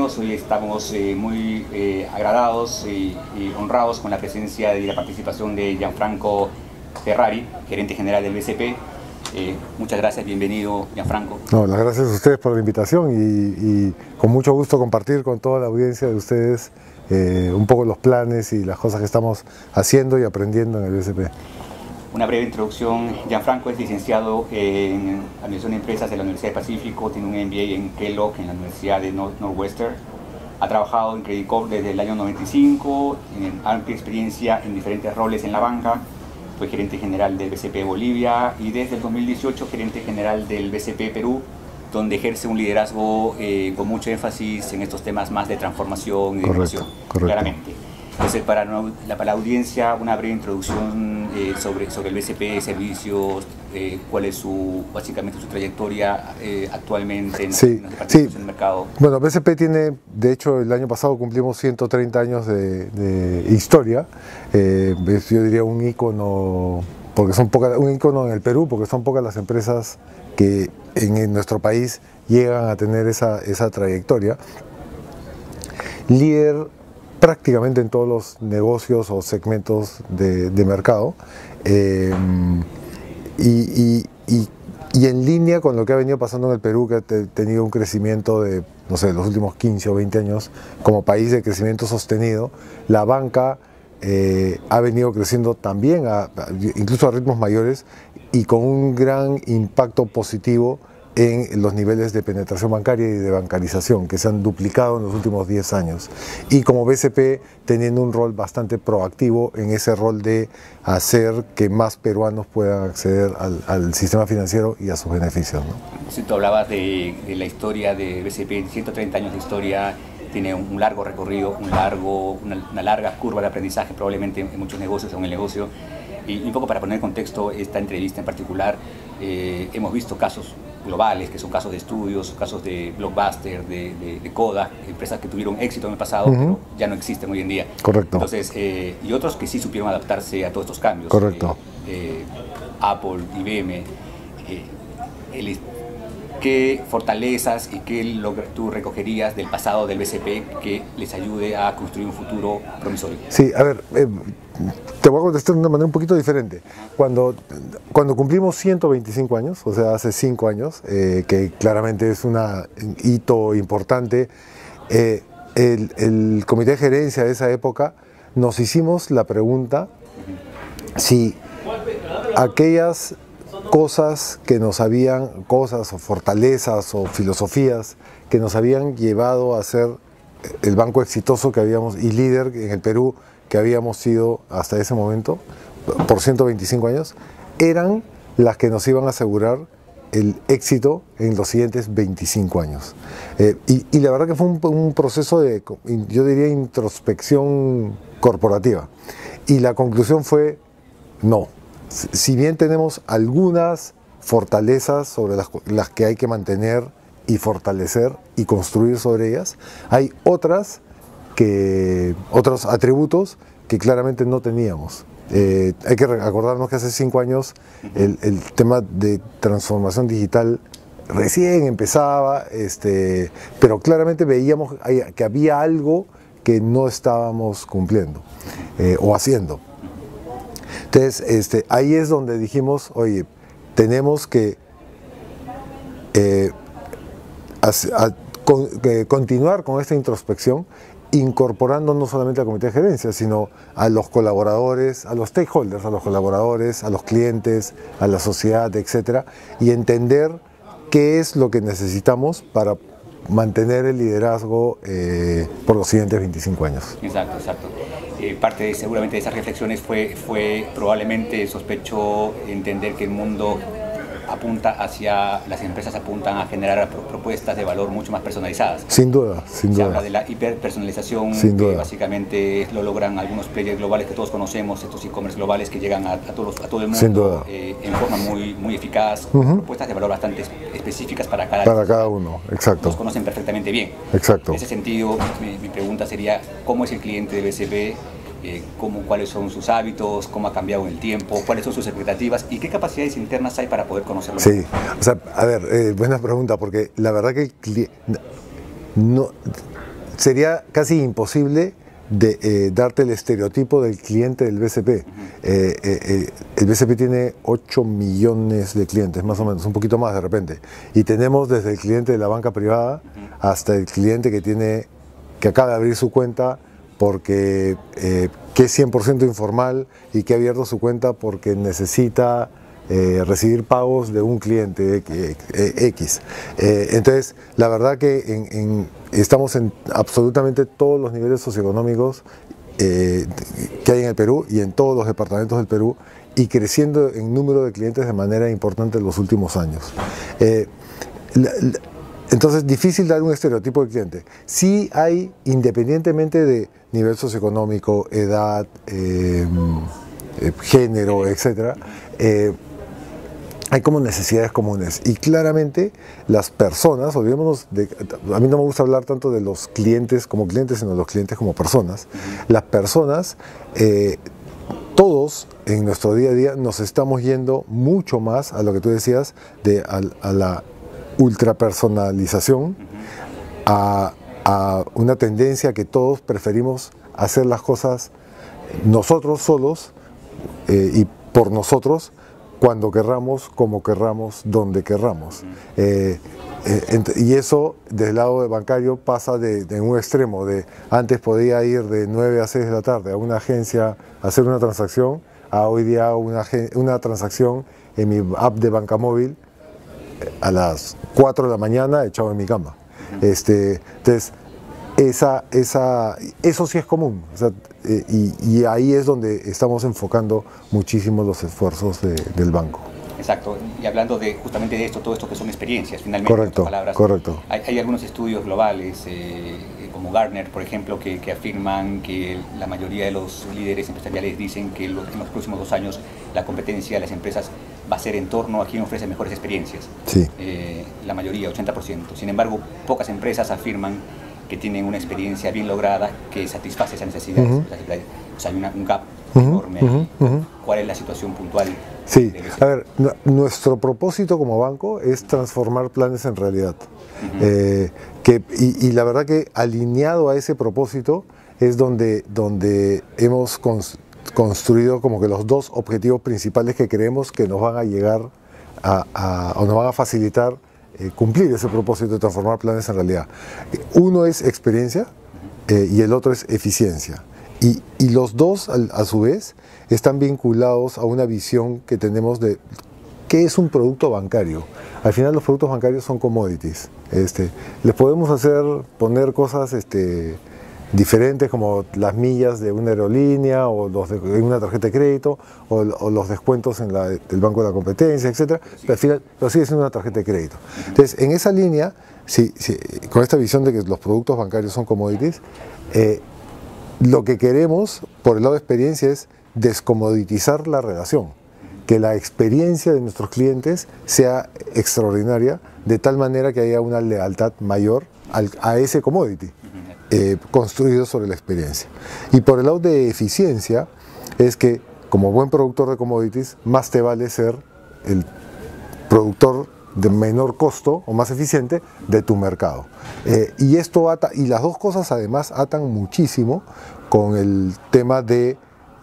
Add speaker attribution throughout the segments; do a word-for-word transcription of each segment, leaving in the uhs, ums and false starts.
Speaker 1: bienvenidos. Hoy estamos eh, muy eh, agradados y, y honrados con la presencia y la participación de Gianfranco Ferrari, gerente general del B C P. Eh, muchas gracias, bienvenido Gianfranco.
Speaker 2: No, las gracias a ustedes por la invitación y, y con mucho gusto compartir con toda la audiencia de ustedes eh, un poco los planes y las cosas que estamos haciendo y aprendiendo en el B C P.
Speaker 1: Una breve introducción. Gianfranco es licenciado en Administración de Empresas de la Universidad del Pacífico, tiene un M B A en Kellogg, en la Universidad de North Northwestern. Ha trabajado en Credit Corp desde el año noventa y cinco, tiene amplia experiencia en diferentes roles en la banca. Fue gerente general del B C P Bolivia y desde el dos mil dieciocho gerente general del B C P Perú, donde ejerce un liderazgo eh, con mucho énfasis en estos temas más de transformación y de innovación, claramente. Entonces, para la, para la audiencia, una breve introducción eh, sobre, sobre el B C P, servicios, eh, cuál es su, básicamente su trayectoria eh, actualmente en,
Speaker 2: sí,
Speaker 1: en los departamentos
Speaker 2: sí.
Speaker 1: del mercado.
Speaker 2: Bueno, B C P tiene, de hecho, el año pasado cumplimos ciento treinta años de, de historia. Eh, yo diría un ícono, porque son pocas, un ícono en el Perú, porque son pocas las empresas que en, en nuestro país llegan a tener esa, esa trayectoria. Líder prácticamente en todos los negocios o segmentos de, de mercado eh, y, y, y, y en línea con lo que ha venido pasando en el Perú, que ha te, tenido un crecimiento de, no sé, los últimos quince o veinte años como país de crecimiento sostenido. La banca eh, ha venido creciendo también, a, a, incluso a ritmos mayores y con un gran impacto positivo en los niveles de penetración bancaria y de bancarización que se han duplicado en los últimos diez años, y como B C P teniendo un rol bastante proactivo en ese rol de hacer que más peruanos puedan acceder al, al sistema financiero y a sus beneficios, ¿no?
Speaker 1: Si tú hablabas de, de la historia de B C P, ciento treinta años de historia, tiene un largo recorrido, un largo, una, una larga curva de aprendizaje probablemente en muchos negocios o en el negocio. Y un poco para poner en contexto esta entrevista en particular, eh, hemos visto casos globales, que son casos de estudios, casos de Blockbuster, de, de, de Kodak, empresas que tuvieron éxito en el pasado, uh-huh. pero ya no existen hoy en día.
Speaker 2: Correcto.
Speaker 1: Entonces, eh, y otros que sí supieron adaptarse a todos estos cambios.
Speaker 2: Correcto.
Speaker 1: Eh, eh, Apple, I B M. Eh, el, ¿Qué fortalezas y qué logr tú recogerías del pasado del B C P que les ayude a construir un futuro promisorio?
Speaker 2: Sí, a ver, eh, te voy a contestar de una manera un poquito diferente. Cuando, cuando cumplimos ciento veinticinco años, o sea, hace cinco años, eh, que claramente es un hito importante, eh, el, el comité de gerencia de esa época nos hicimos la pregunta si aquellas cosas que nos habían, cosas o fortalezas o filosofías que nos habían llevado a ser el banco exitoso que habíamos y líder en el Perú que habíamos sido hasta ese momento por ciento veinticinco años, eran las que nos iban a asegurar el éxito en los siguientes veinticinco años. Eh, y, y la verdad que fue un, un proceso de, yo diría, introspección corporativa. Y la conclusión fue no. Si bien tenemos algunas fortalezas sobre las, las que hay que mantener y fortalecer y construir sobre ellas, hay otras que, otros atributos que claramente no teníamos. Eh, hay que acordarnos que hace cinco años el, el tema de transformación digital recién empezaba, este, pero claramente veíamos que había algo que no estábamos cumpliendo eh, o haciendo. Entonces, este, ahí es donde dijimos, oye, tenemos que eh, a, a, con, eh, continuar con esta introspección, incorporando no solamente al comité de gerencia, sino a los colaboradores, a los stakeholders, a los colaboradores, a los clientes, a la sociedad, etcétera, y entender qué es lo que necesitamos para mantener el liderazgo eh, por los siguientes veinticinco años.
Speaker 1: Exacto, exacto. Eh, parte de, seguramente de esas reflexiones fue, fue probablemente, sospecho, entender que el mundo apunta hacia, las empresas apuntan a generar propuestas de valor mucho más personalizadas.
Speaker 2: Sin duda, sin duda.
Speaker 1: Se habla de la hiperpersonalización,
Speaker 2: sin duda.
Speaker 1: Que básicamente lo logran algunos players globales que todos conocemos, estos e-commerce globales que llegan a, a, todos, a todo el mundo.
Speaker 2: Sin duda.
Speaker 1: Eh, en forma muy, muy eficaz,
Speaker 2: uh-huh.
Speaker 1: propuestas de valor bastante específicas para cada
Speaker 2: Para cada uno, exacto.
Speaker 1: Los conocen perfectamente bien.
Speaker 2: Exacto.
Speaker 1: En ese sentido, mi, mi pregunta sería, ¿cómo es el cliente de B C P? Eh, cómo, cuáles son sus hábitos, cómo ha cambiado en el tiempo, cuáles son sus expectativas y qué capacidades internas hay para poder conocerlo.
Speaker 2: Sí, o sea, a ver, eh, buena pregunta, porque la verdad que el cliente no, sería casi imposible de eh, darte el estereotipo del cliente del B C P. Uh-huh. eh, eh, eh, el B C P tiene ocho millones de clientes, más o menos, un poquito más de repente. Y tenemos desde el cliente de la banca privada uh-huh. hasta el cliente que, tiene, que acaba de abrir su cuenta porque eh, que es cien por ciento informal y que ha abierto su cuenta porque necesita eh, recibir pagos de un cliente X. Eh, entonces, la verdad que en, en, estamos en absolutamente todos los niveles socioeconómicos eh, que hay en el Perú y en todos los departamentos del Perú y creciendo en número de clientes de manera importante en los últimos años. Eh, la, la, entonces, difícil dar un estereotipo de cliente. Sí hay, independientemente de nivel socioeconómico, edad, eh, eh, género, etcétera, eh, hay como necesidades comunes y claramente las personas, olvidémonos de, a mí no me gusta hablar tanto de los clientes como clientes, sino de los clientes como personas. Las personas, eh, todos en nuestro día a día nos estamos yendo mucho más a lo que tú decías, de, a, a la ultrapersonalización, a, a una tendencia que todos preferimos hacer las cosas nosotros solos eh, y por nosotros, cuando querramos, como querramos, donde querramos. Eh, eh, y eso, del lado bancario, pasa de, de un extremo, de antes podía ir de nueve a seis de la tarde a una agencia a hacer una transacción, a hoy día una, una transacción en mi app de banca móvil a las cuatro de la mañana echado en mi cama. Este, entonces, esa, esa, eso sí es común, o sea, eh, y, y ahí es donde estamos enfocando muchísimo los esfuerzos de, del banco.
Speaker 1: Exacto, y hablando de justamente de esto, todo esto que son experiencias, finalmente,
Speaker 2: correcto,
Speaker 1: en otras palabras,
Speaker 2: correcto.
Speaker 1: Hay, hay algunos estudios globales, eh, como Gartner, por ejemplo, que, que afirman que la mayoría de los líderes empresariales dicen que en los, en los próximos dos años la competencia de las empresas va a ser en torno a quien ofrece mejores experiencias.
Speaker 2: Sí.
Speaker 1: Eh, la mayoría, ochenta por ciento. Sin embargo, pocas empresas afirman que tienen una experiencia bien lograda que satisface esas necesidades. Uh-huh. O sea, hay una, un gap uh-huh. enorme ahí. Uh-huh. Uh-huh. ¿Cuál es la situación puntual?
Speaker 2: Sí, a ver, nuestro propósito como banco es transformar planes en realidad. Uh-huh. eh, que, y, y la verdad que alineado a ese propósito es donde, donde hemos cons, construido como que los dos objetivos principales que creemos que nos van a llegar a, a, o nos van a facilitar Eh, cumplir ese propósito de transformar planes en realidad. Uno es experiencia eh, y el otro es eficiencia. Y, y los dos, a, a su vez, están vinculados a una visión que tenemos de qué es un producto bancario. Al final los productos bancarios son commodities. Este, les podemos hacer, poner cosas este, diferentes como las millas de una aerolínea o los de una tarjeta de crédito o, o los descuentos en la, del Banco de la Competencia, etcétera. Pero al final pero sigue siendo una tarjeta de crédito. Entonces, en esa línea, sí, sí, con esta visión de que los productos bancarios son commodities, eh, lo que queremos por el lado de experiencia es descomoditizar la relación, que la experiencia de nuestros clientes sea extraordinaria, de tal manera que haya una lealtad mayor al, a ese commodity. Eh, construido sobre la experiencia. Y por el lado de eficiencia es que como buen productor de commodities más te vale ser el productor de menor costo o más eficiente de tu mercado. Eh, y esto ata, y las dos cosas además atan muchísimo con el tema de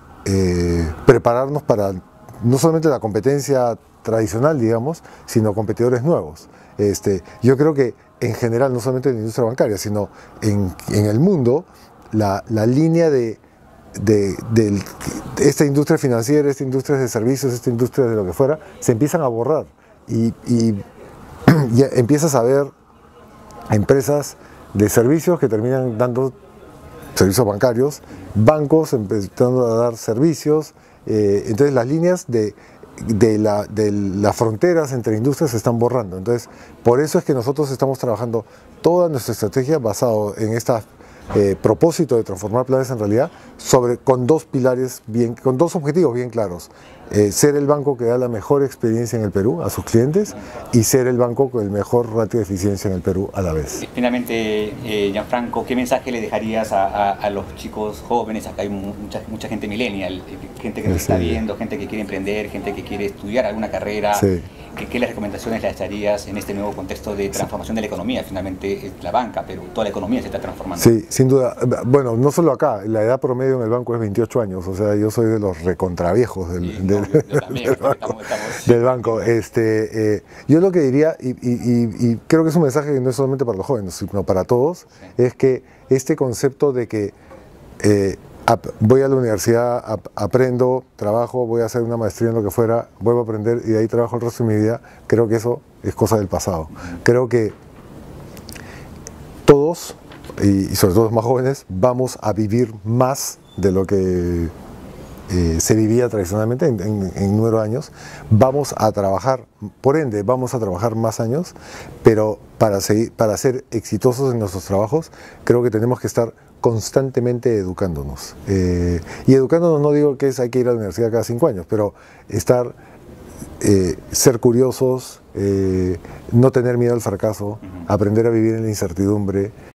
Speaker 2: eh, prepararnos para no solamente la competencia tradicional, digamos, sino competidores nuevos. Este, yo creo que en general, no solamente en la industria bancaria, sino en, en el mundo, la, la línea de, de, de, de esta industria financiera, esta industria de servicios, esta industria de lo que fuera, se empiezan a borrar y, y, y empiezas a ver empresas de servicios que terminan dando servicios bancarios, bancos empezando a dar servicios, eh, entonces las líneas de De, la, de las fronteras entre industrias se están borrando. Entonces, por eso es que nosotros estamos trabajando toda nuestra estrategia basado en este eh, propósito de transformar planes en realidad, sobre, con dos pilares, bien, con dos objetivos bien claros. Eh, ser el banco que da la mejor experiencia en el Perú a sus clientes y ser el banco con el mejor ratio de eficiencia en el Perú a la vez.
Speaker 1: Finalmente, eh, Gianfranco, ¿qué mensaje le dejarías a, a, a los chicos jóvenes? Acá hay mucha, mucha gente millennial, gente que nos sí. está viendo, gente que quiere emprender, gente que quiere estudiar alguna carrera.
Speaker 2: Sí.
Speaker 1: ¿qué, qué las recomendaciones le darías en este nuevo contexto de transformación de la economía? Finalmente es la banca, pero toda la economía se está transformando.
Speaker 2: Sí, sin duda. Bueno, no solo acá, la edad promedio en el banco es veintiocho años, o sea, yo soy de los recontraviejos del,
Speaker 1: Sí,
Speaker 2: del,
Speaker 1: no, yo, yo también,
Speaker 2: del banco.
Speaker 1: estamos, estamos...
Speaker 2: Del banco. Este, eh, yo lo que diría, y, y, y, y creo que es un mensaje que no es solamente para los jóvenes, sino para todos, sí. Es que este concepto de que eh, voy a la universidad, ap aprendo, trabajo, voy a hacer una maestría en lo que fuera, vuelvo a aprender y de ahí trabajo el resto de mi vida, creo que eso es cosa del pasado. Creo que todos, y sobre todo los más jóvenes, vamos a vivir más de lo que eh, se vivía tradicionalmente en, en, en número de años. Vamos a trabajar, por ende, vamos a trabajar más años, pero para, seguir, para ser exitosos en nuestros trabajos, creo que tenemos que estar constantemente educándonos. Eh, y educándonos no digo que es, hay que ir a la universidad cada cinco años, pero estar, eh, ser curiosos, eh, no tener miedo al fracaso, uh-huh. Aprender a vivir en la incertidumbre.